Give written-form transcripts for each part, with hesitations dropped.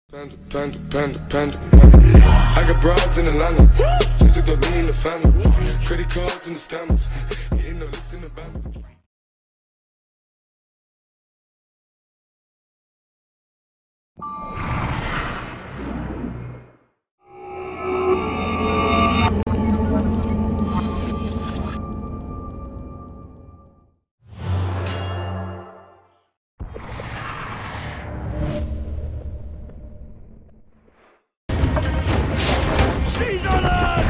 Panda. I got broads in Atlanta. Just to throw me in the family. Credit cards and the scammers. Getting no licks in the band. She's on us!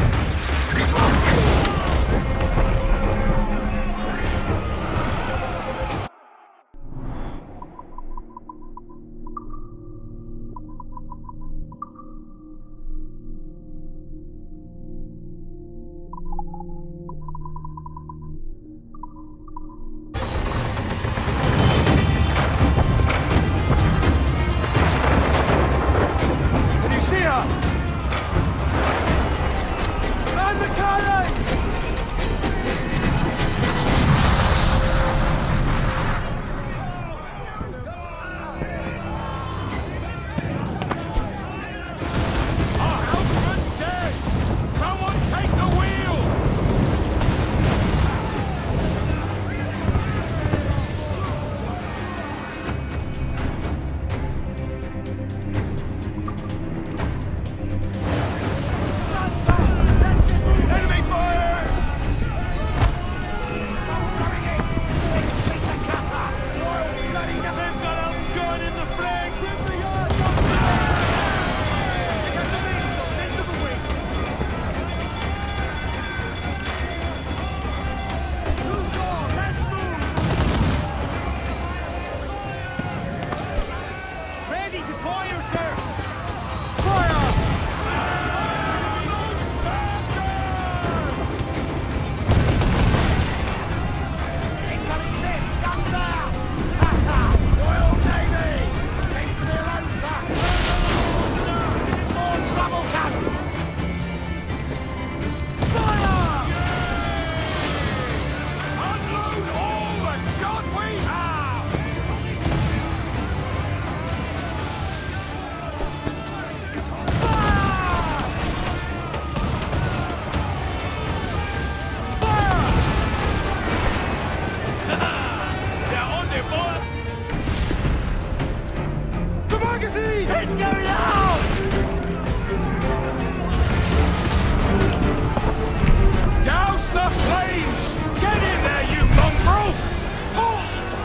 Can you see her? Man the cannons! Our helmsman's dead! Someone take the wheel! Enemy fire! They've got a gun in the flank! Rip the yards off! Into the wing! Who's on? Let's move! Ready, deploy sir! Fire! Incoming ship! Guns out! Attack! Royal Navy! Take to the Lancer! More trouble cannon! Fire! Unload all the shot we have! Fire! They're on their ball! The magazine! It's going out! Douse the flames! Get in there, you mongrel! Oh!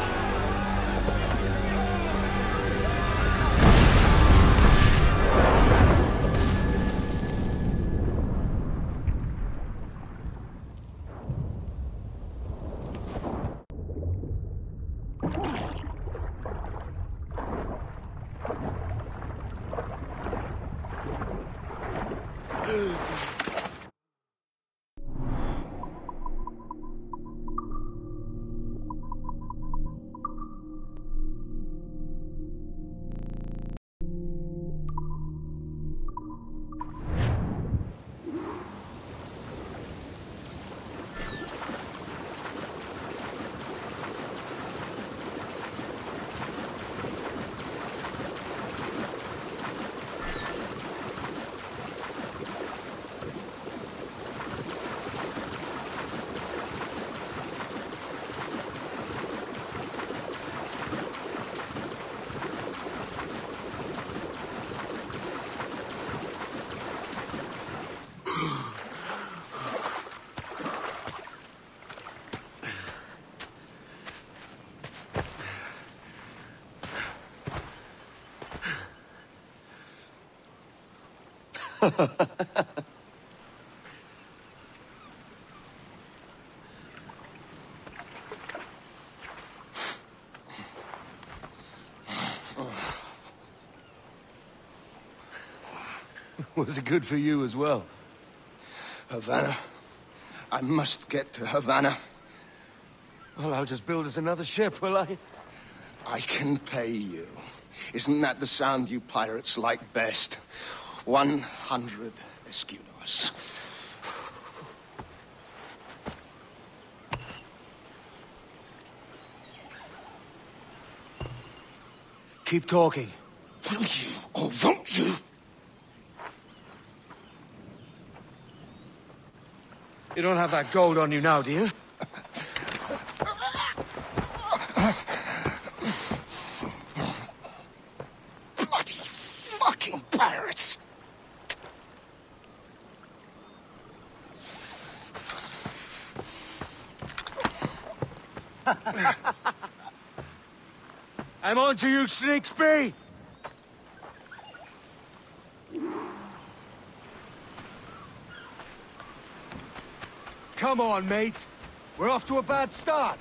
Was it good for you as well? Havana. I must get to Havana. Well, I'll just build us another ship, will I? I can pay you. Isn't that the sound you pirates like best? 100 escudos. Keep talking. Will you or won't you? You don't have that gold on you now, do you? Bloody fucking pirates! I'm on to you, Slingsby! Come on, mate. We're off to a bad start.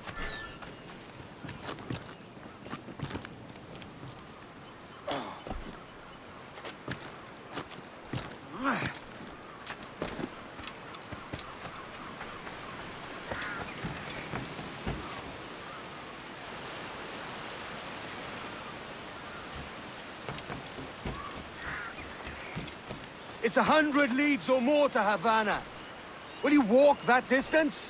It's 100 leagues or more to Havana. Will you walk that distance?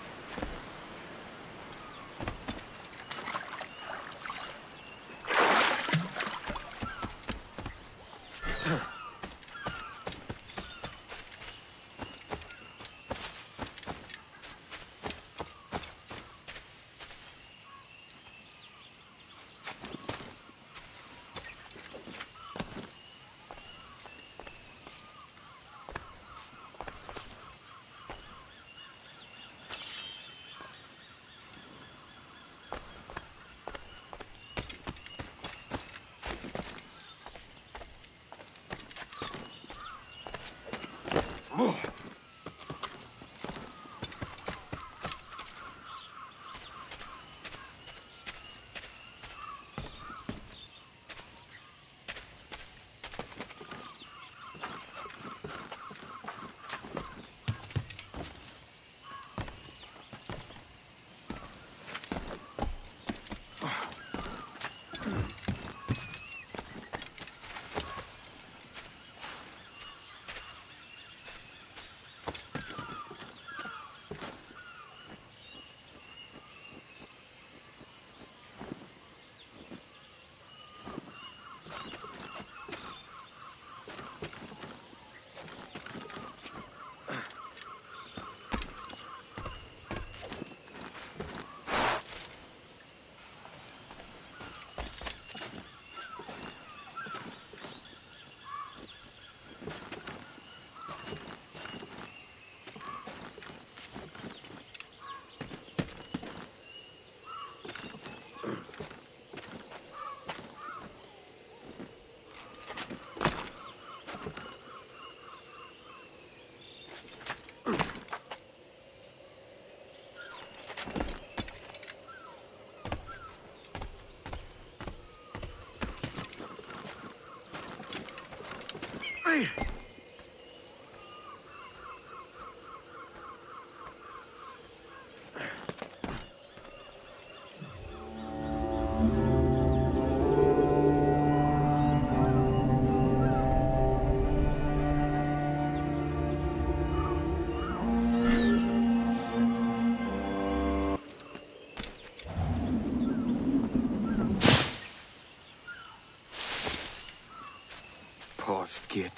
Posh git.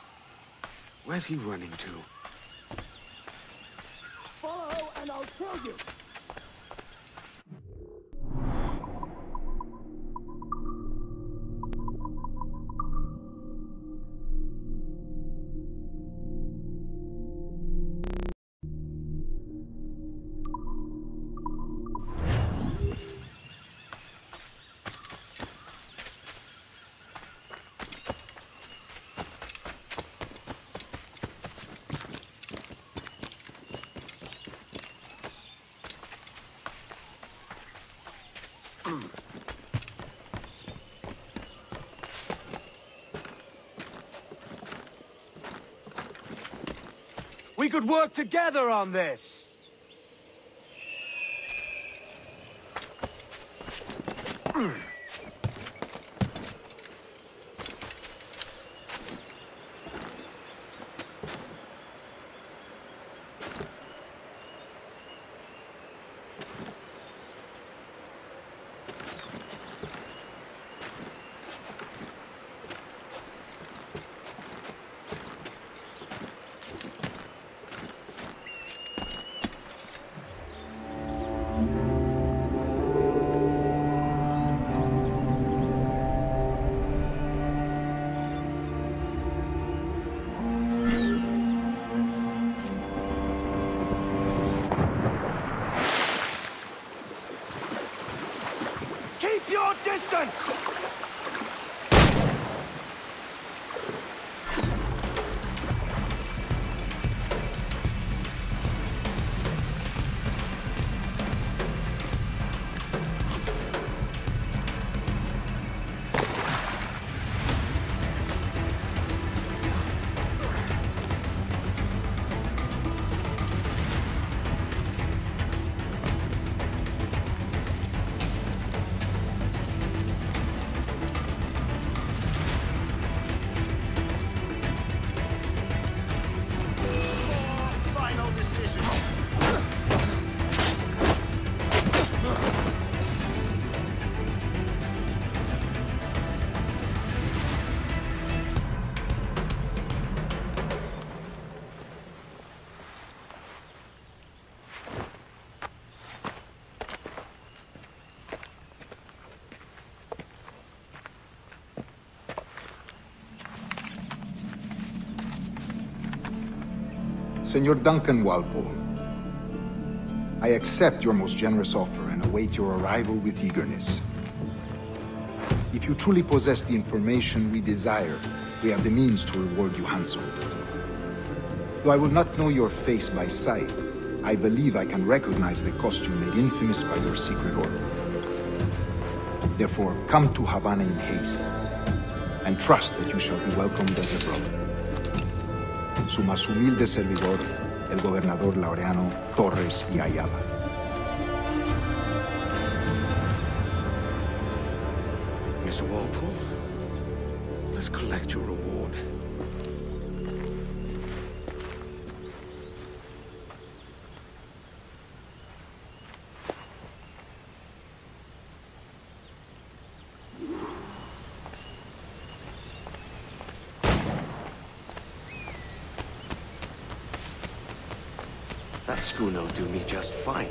Where's he running to? Follow and I'll kill you! We could work together on this! Senor Duncan Walpole, I accept your most generous offer and await your arrival with eagerness. If you truly possess the information we desire, we have the means to reward you handsomely. Though I will not know your face by sight, I believe I can recognize the costume made infamous by your secret order. Therefore, come to Havana in haste, and trust that you shall be welcomed as a brother. Su más humilde servidor, el gobernador Laureano Torres y Ayala. Mr. Walpole, let's collect your reward. That schooner will do me just fine.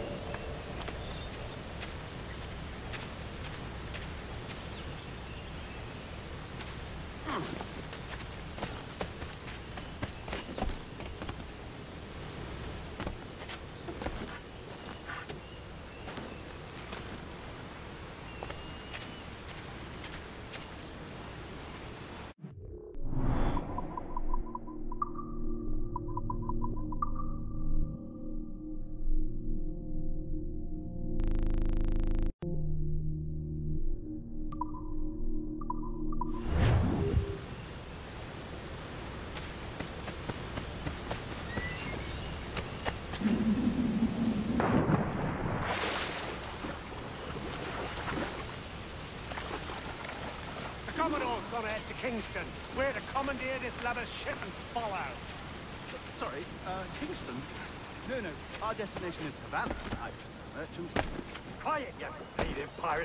Commodore's gone ahead to Kingston. We're to commandeer this lover's ship and follow. Sorry, Kingston? No, our destination is Havana. Merchant. Quiet, you native pirate.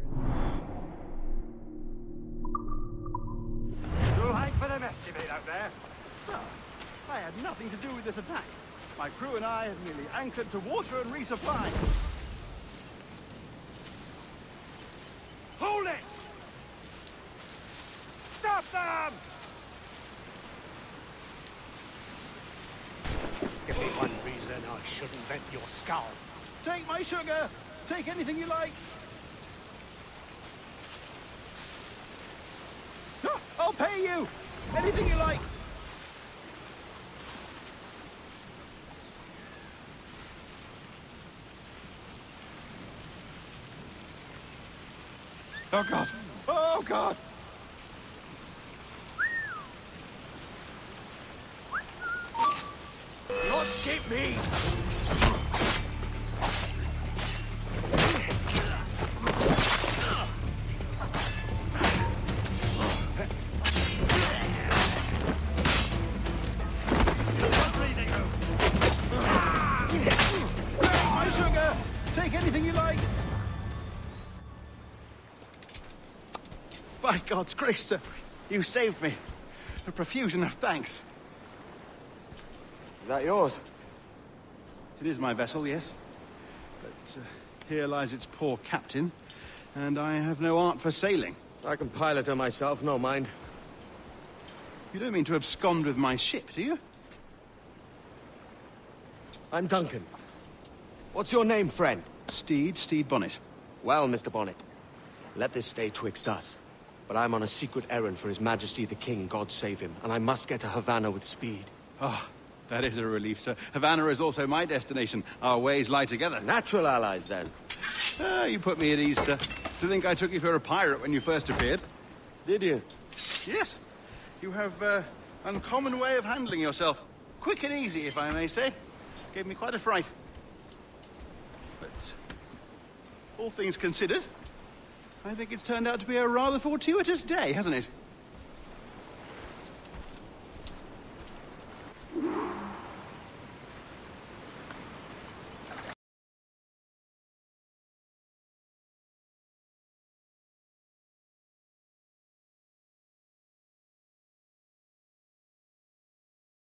Too hang for the mess you made out there. Sir, I had nothing to do with this attack. My crew and I have merely anchored to water and resupply. Hold it! Stop them! Give me one reason I shouldn't vent your skull. Take my sugar! Take anything you like! I'll pay you! Anything you like! Oh God! Oh God! Not get me! My sugar! Take anything you like! By God's grace, sir, you saved me. A profusion of thanks. Is that yours? It is my vessel, yes. But here lies its poor captain, and I have no art for sailing. I can pilot her myself, no mind. You don't mean to abscond with my ship, do you? I'm Duncan. What's your name, friend? Stede Bonnet. Well, Mr. Bonnet, let this stay twixt us. But I'm on a secret errand for His Majesty the King, God save him, and I must get to Havana with speed. Ah, that is a relief, sir. Havana is also my destination. Our ways lie together. Natural allies, then. Ah, you put me at ease, sir. To think I took you for a pirate when you first appeared. Did you? Yes. You have uncommon way of handling yourself. Quick and easy, if I may say. Gave me quite a fright. But all things considered, I think it's turned out to be a rather fortuitous day, hasn't it?